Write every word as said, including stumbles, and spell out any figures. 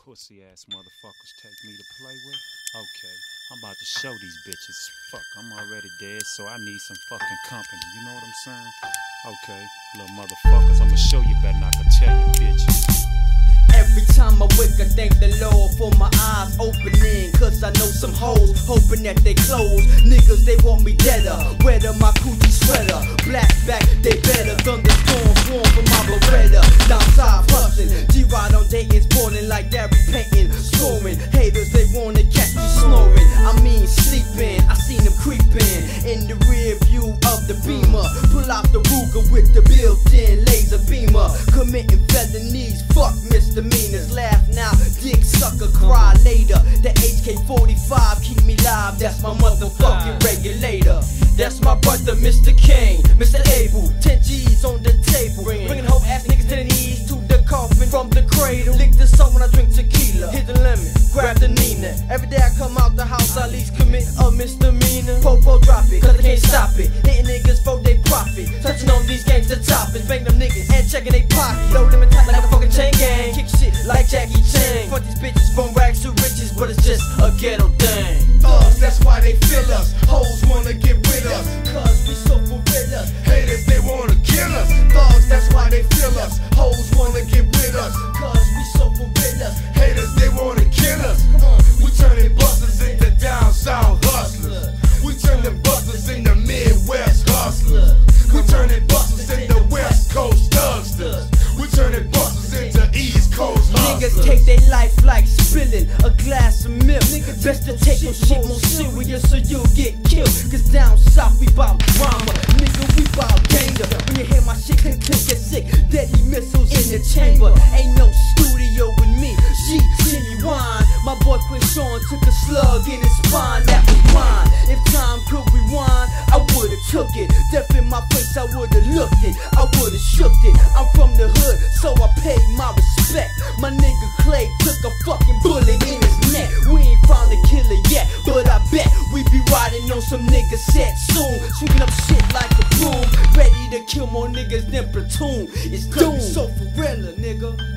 pussy ass motherfuckers take me to play with? Okay, I'm about to show these bitches. Fuck, I'm already dead, so I need some fucking company. You know what I'm saying? Okay, little motherfuckers, I'ma show you better than I can tell you, bitches. Every time I wake, I thank the Lord for my eyes opening. Cause I know some hoes hoping that they close. Niggas, they want me deader. Weather my coochie sweater. Black back, they better. Thunderstorms warm from my Beretta. Downside hustling. G-Rod on Dayton's balling like Gary Payton. Scoring. Haters, they wanna catch me snoring. I mean sleeping. I seen them creeping in the rear view of the Beamer. Pull out the Ruger with the built-in laser beamer. Committing felonies. Fuck misdemeanors. Laugh now, dick sucker, cry later. The H K forty-five keep me live. That's my motherfucking regulator. That's my brother, Mister Kane, Mister Abel. Ten G's on the table, bringing whole ass niggas to the knees, to the coffin, from the cradle. Lick the salt when I drink tequila. Hit the lemon, grab the Nina. Every day I come out the house, I at least commit a misdemeanor. Popo drop it, cause I can't stop it. Hitting niggas for they profit. Touching on these gangsta topics. Bang them niggas and checking they pocket. Load them in tight like a fucking chain gang. Kick shit like Jackie Chan. Fuck these bitches from rags to riches, but it's just a ghetto thing. Thugs, that's why they feel us. Hoes wanna get with us, cause we so for real. haters, they wanna kill us. Thugs, that's why they feel us. Hoes wanna get with us, Cause we so for real. haters, they wanna kill us. We turning busters into down south hustlers. We turning busters into Midwest hustlers. We turning busters into West Coast thugsters. We turning busters into East Coast hustlers. Niggas take their life like spilling a glass of milk. Best to take your shit more serious so you'll get killed. Cause down south we bout drama, nigga we bout danger. When you hear my shit click click get sick, deadly missiles in the chamber. Ain't no studio with me, she genuine. My boy Quinn Sean took a slug in his spine, that was mine. If time could rewind, I would've took it. Death in my face, I would've looked it, I would've shook it. I'm from the hood, so I paid my respect. My nigga Clay took a fucking bullet in his neck. We ain't found the killer yet, but I bet we be riding on some niggas set soon. Swinging up shit like a broom, ready to kill more niggas than platoon. It's doom. So for real, nigga.